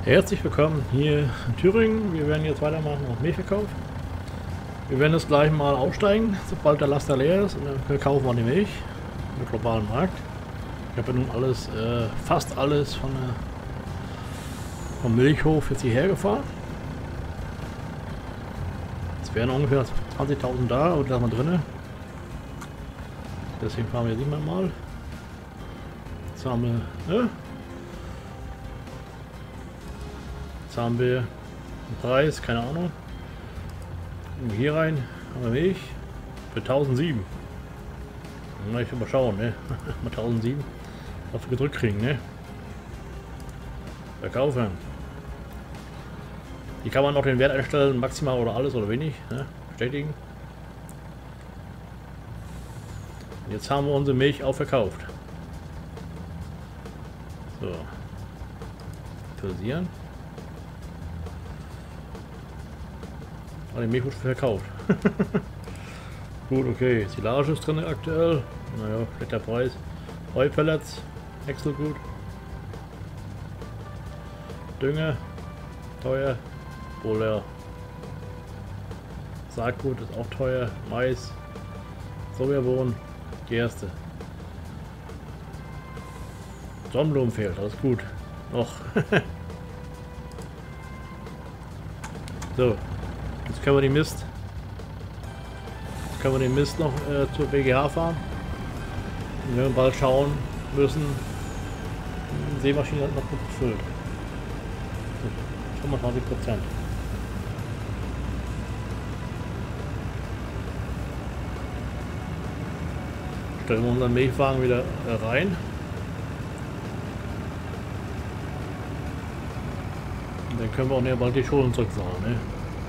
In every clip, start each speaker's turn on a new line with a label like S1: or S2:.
S1: Herzlich willkommen hier in Thüringen. Wir werden jetzt weitermachen auf Milchverkauf. Wir werden jetzt gleich mal aussteigen, sobald der Laster leer ist, und dann verkaufen wir die Milch im globalen Markt. Ich habe ja nun alles, fast alles vom Milchhof jetzt hierher gefahren. Es wären ungefähr 20.000 da und da mal drinne. Deswegen fahren wir jetzt nicht mal. Jetzt haben wir, jetzt haben wir einen Preis, keine Ahnung. Hier rein haben wir Milch für 1007. Na, ich will mal schauen, ne? Mal 1007, was wir gedrückt kriegen, ne? Verkaufen. Hier kann man noch den Wert einstellen, maximal oder alles oder wenig, ne? Bestätigen. Und jetzt haben wir unsere Milch auch verkauft. So. Versieren. Die Milch wurde verkauft. Gut, okay. Silage ist drin aktuell. Naja, schlechter Preis. Heupellets, Wechselgut. Dünger, teuer. Boller. Saatgut ist auch teuer. Mais, Sojabohnen, Gerste. Sonnenblumen fehlt, alles gut. Noch. So. Jetzt können wir den Mist. Jetzt können wir den Mist noch zur BGH fahren. Und wir werden bald schauen müssen. Die Seemaschine hat noch gut gefüllt. 25%. Stellen wir unseren Milchwagen wieder rein. Und dann können wir auch näher bald die Schulden zurückzahlen. Ne?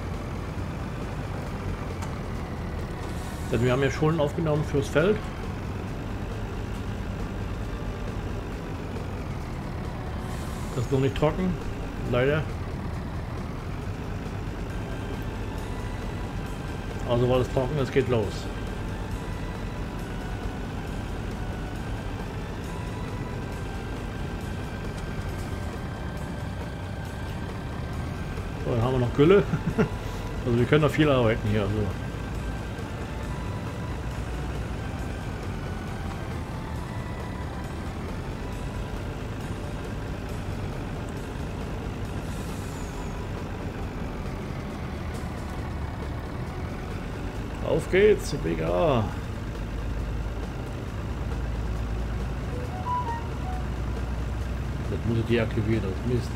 S1: Denn wir haben ja Schulden aufgenommen fürs Feld. Das ist noch nicht trocken, leider. Also weil es trocken ist, geht los. So, dann haben wir noch Gülle. Also wir können noch viel arbeiten hier. Also. Auf geht's, zur BGA. Das muss ich deaktivieren, das Mist.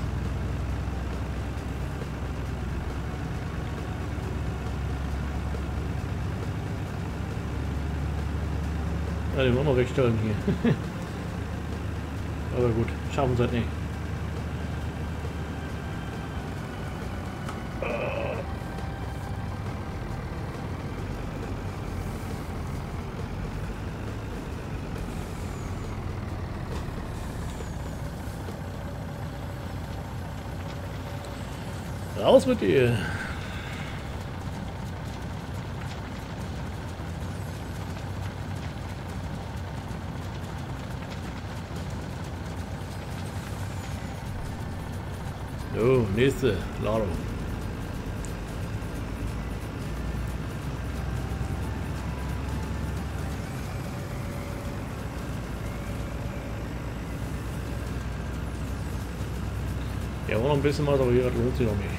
S1: Ja, den wollen wir wegstellen hier. Aber gut, schaffen wir es halt nicht. Raus mit dir! So, nächste Ladung. Ja, war noch ein bisschen was, aber hier lohnt sich noch nicht.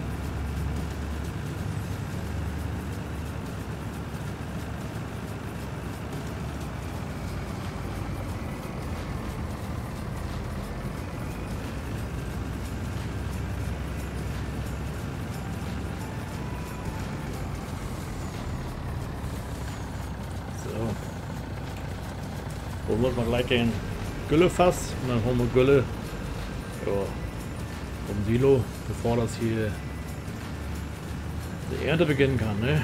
S1: Holen wir mal gleich den Güllefass und dann holen wir Gülle vom Silo, bevor das hier die Ernte beginnen kann. Ne?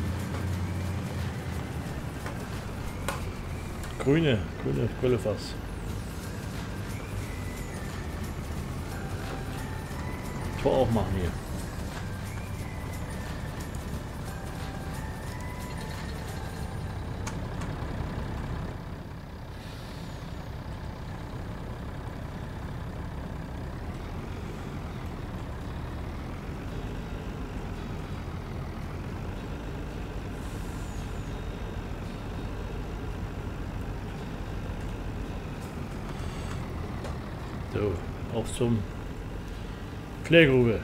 S1: Grüne Güllefass. Tor aufmachen hier. So, auf zum Klärgrube.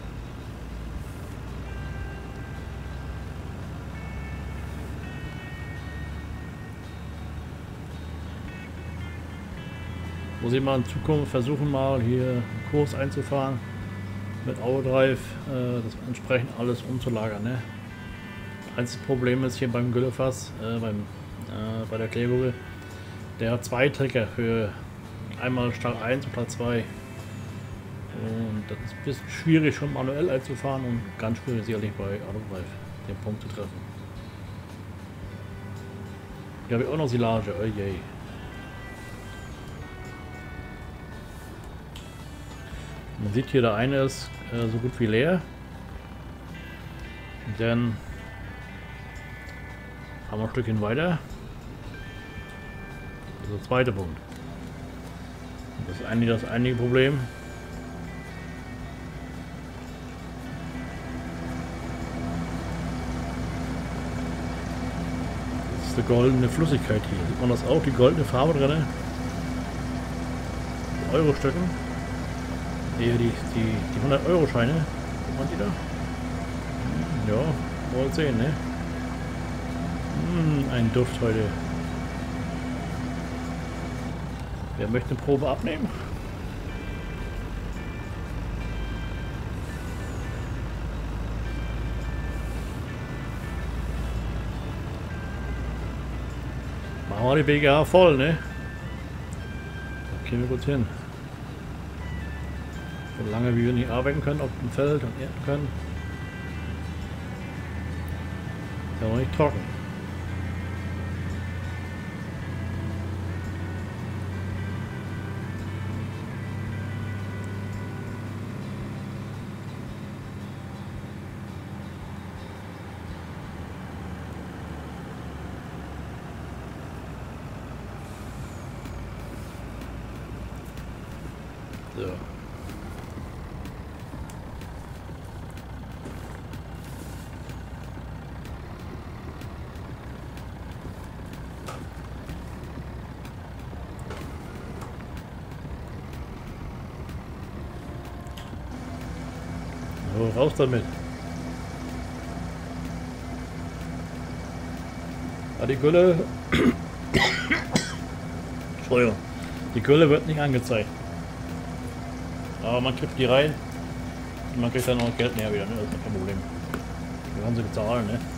S1: Muss ich mal in Zukunft versuchen, mal hier einen Kurs einzufahren mit Auodrive, das entsprechend alles umzulagern. Ne? Einziges Problem ist hier beim Güllefass, bei der Klärgrube, der hat zwei Trigger für einmal Stall 1 und Stall 2. Und das ist ein bisschen schwierig schon manuell einzufahren und ganz schwierig sicherlich bei Autodrive den Punkt zu treffen. Hier habe ich auch noch Silage, oh je. Man sieht hier, der eine ist so gut wie leer. Und dann fahren wir ein Stückchen weiter. Das ist der zweite Punkt. Das ist eigentlich das einzige Problem. Das ist die goldene Flüssigkeit hier. Sieht man das auch? Die goldene Farbe drin? Die Euro-Stücken. Hier die 100-Euro-Scheine. Guck mal die da. Ja, wollt sehen, ne? Ein Duft heute. Wer möchte eine Probe abnehmen? Machen wir die BGH voll, ne? Da gehen wir kurz hin. Solange wir nicht arbeiten können auf dem Feld und ernten können, ist aber nicht trocken. So. So, raus damit. Ja, die Gülle. Entschuldigung. Die Gülle wird nicht angezeigt. Aber man kriegt die rein und man kriegt dann auch Geld mehr wieder, ne? Das ist kein Problem. Wir haben sie gezahlt, ne?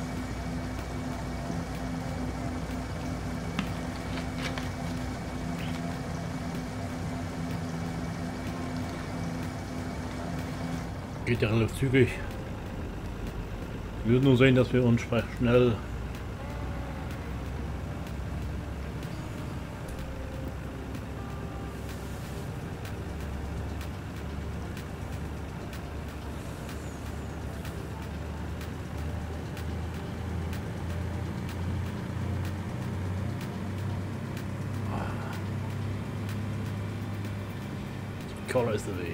S1: Geht ja relativ zügig. Wir müssen nur sehen, dass wir uns schnell Color is the way.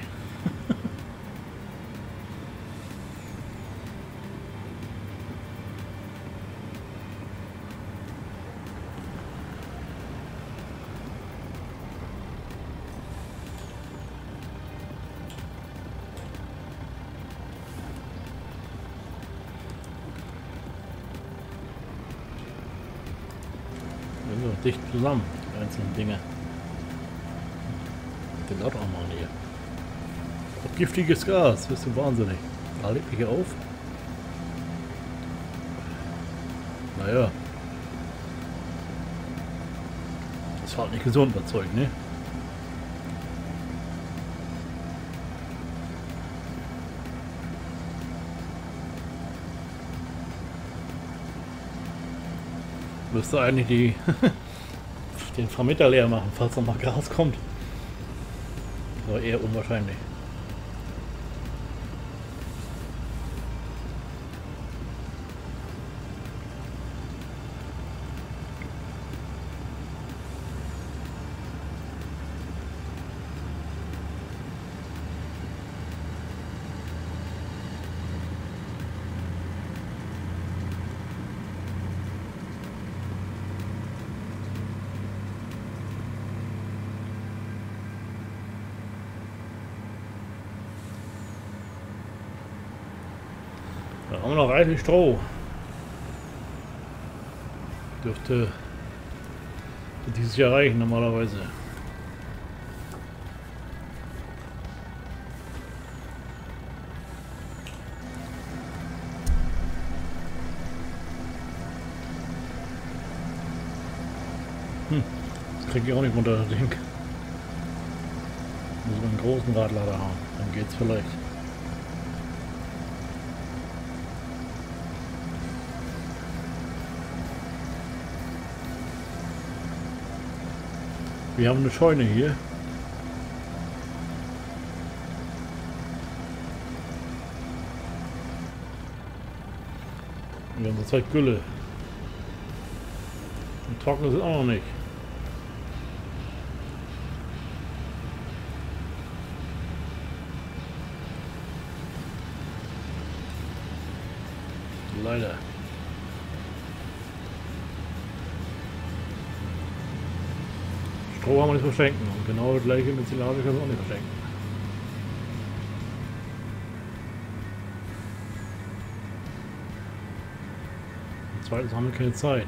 S1: Also dicht zusammen, die einzelnen Dinge. Den Auto auch mal hier. Giftiges Gas, bist du wahnsinnig. Da legt mich hier auf. Naja. Das ist halt nicht gesund, das Zeug, ne? Müsste eigentlich den Vermitter leer machen, falls noch mal Gas kommt. Aber eher unwahrscheinlich. haben wir noch reichlich Stroh. Dürfte dieses Jahr reichen normalerweise. Das kriege ich auch nicht runter, das Ding. Muss man einen großen Radlader haben, dann geht's vielleicht. Wir haben eine Scheune hier. Wir haben so 2 Gülle. Und trocken ist es auch noch nicht. Leider. Stroh haben wir nicht verschenken und genau das gleiche mit Silage können wir auch nicht verschenken. Und zweitens haben wir keine Zeit.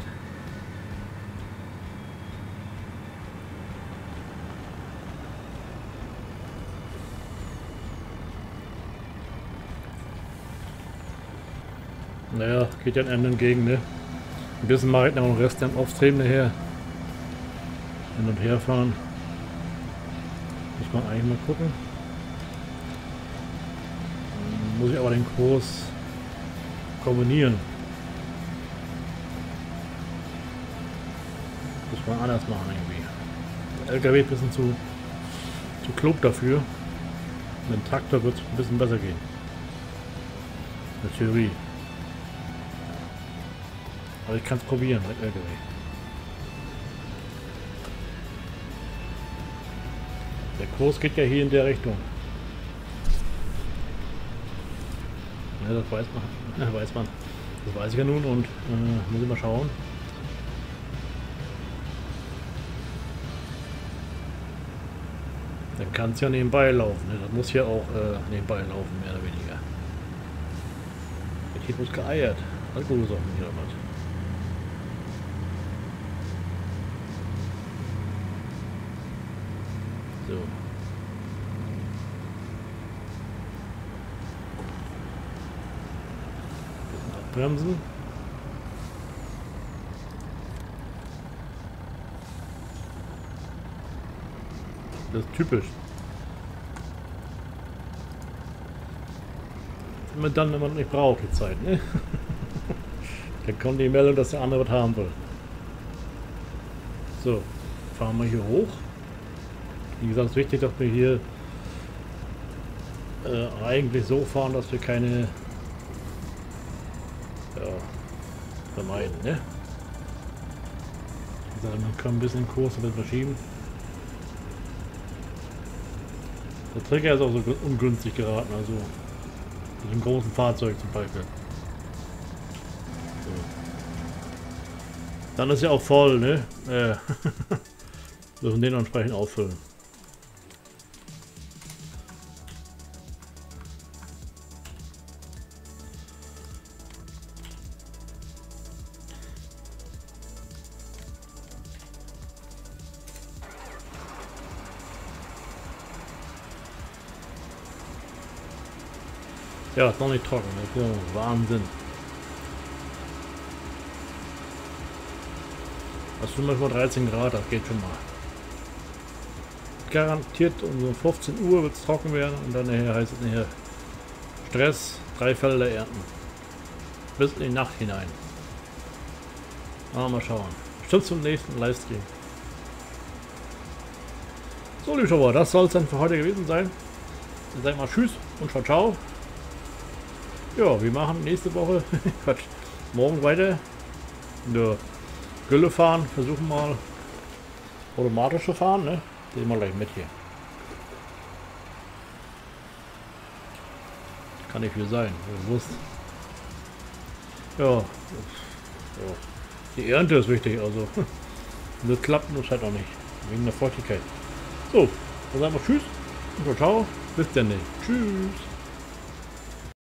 S1: Naja, geht ja einem entgegen, ne? Ein bisschen mache ich noch den Rest am Aufstreben nachher. Hin und her fahren. Muss man eigentlich mal gucken. Muss ich aber den Kurs kombinieren. Muss man anders machen irgendwie. Der LKW ist ein bisschen zu klug dafür. Mit dem Traktor wird es ein bisschen besser gehen. In der Theorie. Aber ich kann es probieren mit LKW. Der Kurs geht ja hier in der Richtung. Ja, das weiß man. Weiß man. Das weiß ich ja nun und muss ich mal schauen. Dann kann es ja nebenbei laufen. Ne? Das muss ja auch nebenbei laufen, mehr oder weniger. Hier muss geeiert. Alkohol ist auch nicht oder was. So. Bisschen abbremsen. Das ist typisch. Immer dann, wenn man nicht braucht, die Zeit, ne? Dann kommt die Meldung, dass der andere was haben will. So, fahren wir hier hoch. Wie gesagt, es ist wichtig, dass wir hier eigentlich so fahren, dass wir keine vermeiden, ne? Wie gesagt, man kann ein bisschen den Kurs ein bisschen verschieben. Der Trigger ist auch so ungünstig geraten, also mit einem großen Fahrzeug zum Beispiel. So. Dann ist ja auch voll, ne? Müssen den entsprechend auffüllen. Ja, ist noch nicht trocken, das ist ja Wahnsinn. Das sind manchmal 13 Grad, das geht schon mal. Garantiert um so 15 Uhr wird es trocken werden und dann nachher heißt es nachher Stress, 3 Felder ernten. Bis in die Nacht hinein. Mal schauen. Bestimmt zum nächsten Livestream. So, liebe Schauer, das soll es dann für heute gewesen sein. Dann sag ich mal Tschüss und ciao, ciao. Ja, wir machen nächste Woche, Quatsch, morgen weiter in der Gülle fahren, versuchen mal automatisch zu fahren, ne? Nehmen wir gleich mit hier. Kann nicht viel sein, bewusst. Ja, die Ernte ist wichtig, also das klappt nur halt auch nicht, wegen der Feuchtigkeit. So, dann sagen wir Tschüss und ciao, bis dann. Tschüss.